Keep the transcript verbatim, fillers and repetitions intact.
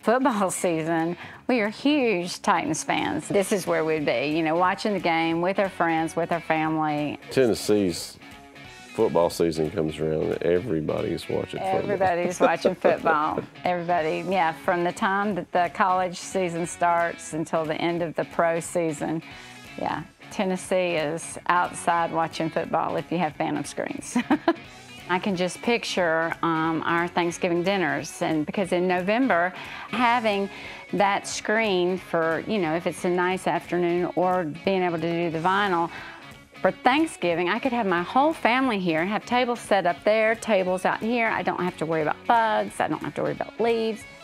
football season, we are huge Titans fans. This is where we'd be, you know, watching the game with our friends, with our family. Tennessee's football season comes around and everybody's watching football. Everybody's watching football. Everybody, yeah, from the time that the college season starts until the end of the pro season, yeah, Tennessee is outside watching football if you have phantom screens. I can just picture um, our Thanksgiving dinners, and because in November, having that screen for, you know, if it's a nice afternoon or being able to do the vinyl, for Thanksgiving, I could have my whole family here and have tables set up there, tables out here. I don't have to worry about bugs. I don't have to worry about leaves.